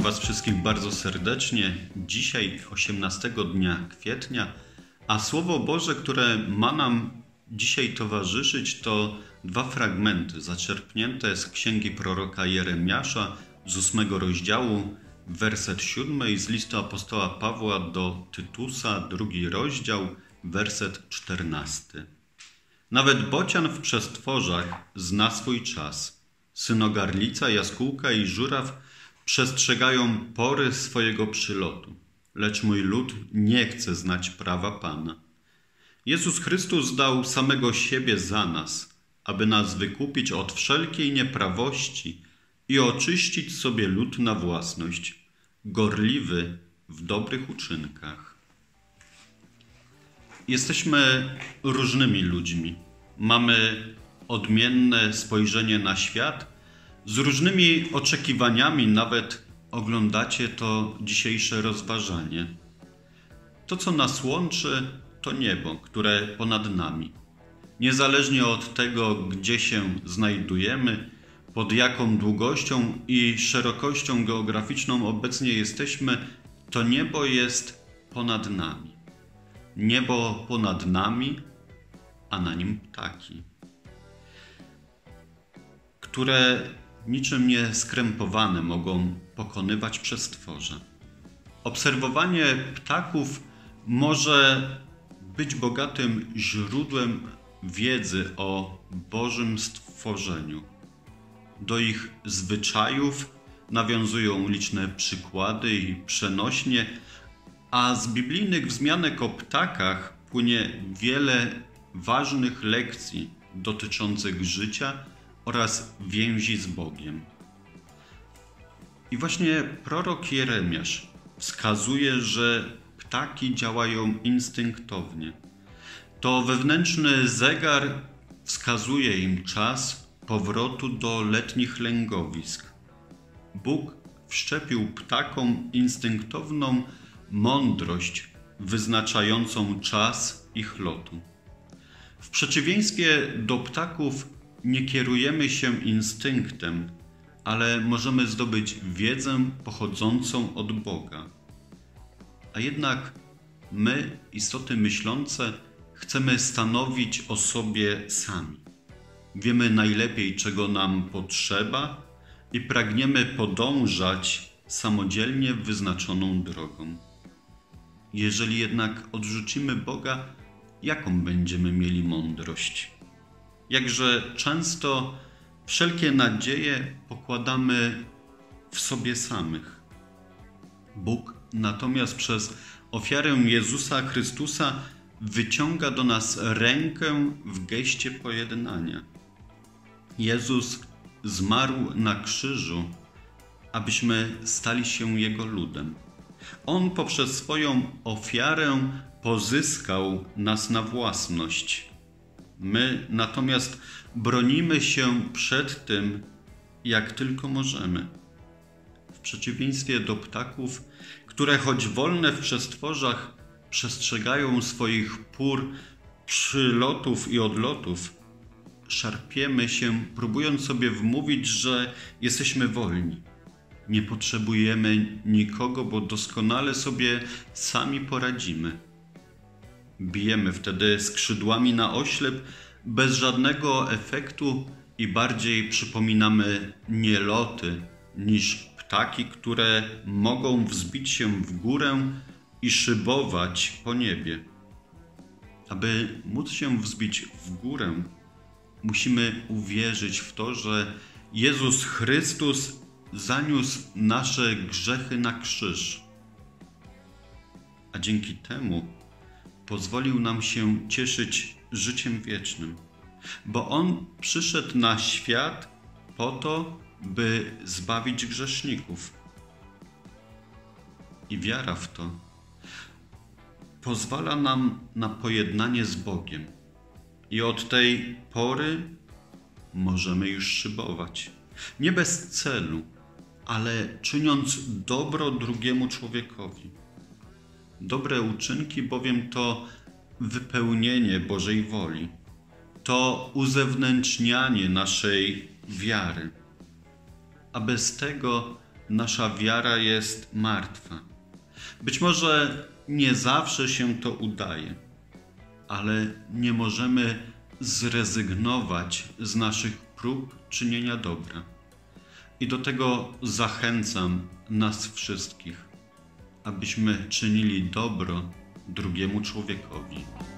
Was wszystkich bardzo serdecznie. Dzisiaj 18 dnia kwietnia, a Słowo Boże, które ma nam dzisiaj towarzyszyć, to dwa fragmenty zaczerpnięte z księgi proroka Jeremiasza z 8 rozdziału, werset 7 i z listu apostoła Pawła do Tytusa, 2 rozdział, werset 14. Nawet bocian w przestworzach zna swój czas. Synogarlica, jaskółka i żuraw przestrzegają pory swojego przylotu, lecz mój lud nie chce znać prawa Pana. Jezus Chrystus dał samego siebie za nas, aby nas wykupić od wszelkiej nieprawości i oczyścić sobie lud na własność, gorliwy w dobrych uczynkach. Jesteśmy różnymi ludźmi. Mamy odmienne spojrzenie na świat, z różnymi oczekiwaniami nawet oglądacie to dzisiejsze rozważanie. To, co nas łączy, to niebo, które ponad nami. Niezależnie od tego, gdzie się znajdujemy, pod jaką długością i szerokością geograficzną obecnie jesteśmy, to niebo jest ponad nami. Niebo ponad nami, a na nim ptaki, które niczym nie skrępowane mogą pokonywać przestworza. Obserwowanie ptaków może być bogatym źródłem wiedzy o Bożym stworzeniu. Do ich zwyczajów nawiązują liczne przykłady i przenośnie, a z biblijnych wzmianek o ptakach płynie wiele ważnych lekcji dotyczących życia oraz więzi z Bogiem. I właśnie prorok Jeremiasz wskazuje, że ptaki działają instynktownie. To wewnętrzny zegar wskazuje im czas powrotu do letnich lęgowisk. Bóg wszczepił ptakom instynktowną mądrość wyznaczającą czas ich lotu. W przeciwieństwie do ptaków nie kierujemy się instynktem, ale możemy zdobyć wiedzę pochodzącą od Boga. A jednak my, istoty myślące, chcemy stanowić o sobie sami. Wiemy najlepiej, czego nam potrzeba i pragniemy podążać samodzielnie wyznaczoną drogą. Jeżeli jednak odrzucimy Boga, jaką będziemy mieli mądrość? Jakże często wszelkie nadzieje pokładamy w sobie samych. Bóg natomiast przez ofiarę Jezusa Chrystusa wyciąga do nas rękę w geście pojednania. Jezus zmarł na krzyżu, abyśmy stali się Jego ludem. On poprzez swoją ofiarę pozyskał nas na własność. My natomiast bronimy się przed tym, jak tylko możemy. W przeciwieństwie do ptaków, które choć wolne w przestworzach przestrzegają swoich pór, przylotów i odlotów, szarpiemy się, próbując sobie wmówić, że jesteśmy wolni. Nie potrzebujemy nikogo, bo doskonale sobie sami poradzimy. Bijemy wtedy skrzydłami na oślep bez żadnego efektu i bardziej przypominamy nieloty niż ptaki, które mogą wzbić się w górę i szybować po niebie. Aby móc się wzbić w górę, musimy uwierzyć w to, że Jezus Chrystus zaniósł nasze grzechy na krzyż, a dzięki temu pozwolił nam się cieszyć życiem wiecznym, bo On przyszedł na świat po to, by zbawić grzeszników. I wiara w to pozwala nam na pojednanie z Bogiem. I od tej pory możemy już szybować. Nie bez celu, ale czyniąc dobro drugiemu człowiekowi. Dobre uczynki bowiem to wypełnienie Bożej woli. To uzewnętrznianie naszej wiary. A bez tego nasza wiara jest martwa. Być może nie zawsze się to udaje, ale nie możemy zrezygnować z naszych prób czynienia dobra. I do tego zachęcam nas wszystkich, abyśmy czynili dobro drugiemu człowiekowi.